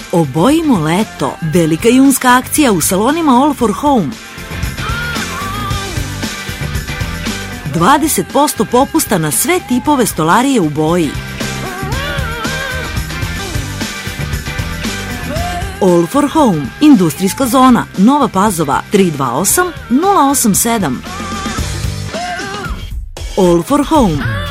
Obojimo leto. Velika junska akcija u salonima All for Home. 20% popusta na sve tipove stolarije u boji. All for Home, industrijska zona, Nova Pazova, 328 087. All for Home.